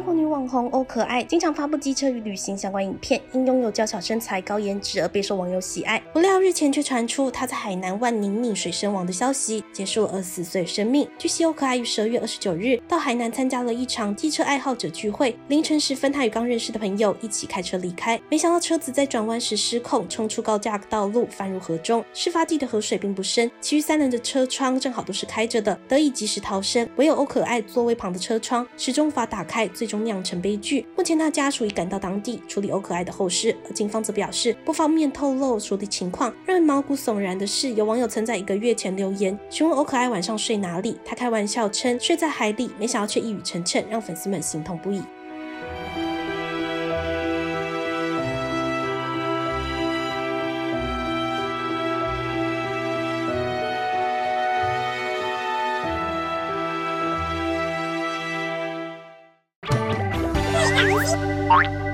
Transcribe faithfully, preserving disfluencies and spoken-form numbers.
国女网红欧可爱经常发布机车与旅行相关影片，因拥有娇小身材、高颜值而备受网友喜爱。不料日前却传出她在海南万宁溺水身亡的消息，结束了二十四岁生命。据悉，欧可爱于十二月二十九日到海南参加了一场机车爱好者聚会，凌晨时分，她与刚认识的朋友一起开车离开，没想到车子在转弯时失控，冲出高架道路，翻入河中。事发地的河水并不深，其余三人的车窗正好都是开着的，得以及时逃生。唯有欧可爱座位旁的车窗始终无法打开，最终酿成悲剧。目前他家属已赶到当地处理欧可爱的后事，而警方则表示不方便透露处理情况。让人毛骨悚然的是，有网友曾在一个月前留言询问欧可爱晚上睡哪里，他开玩笑称睡在海里，没想到却一语成谶，让粉丝们心痛不已。 Bye.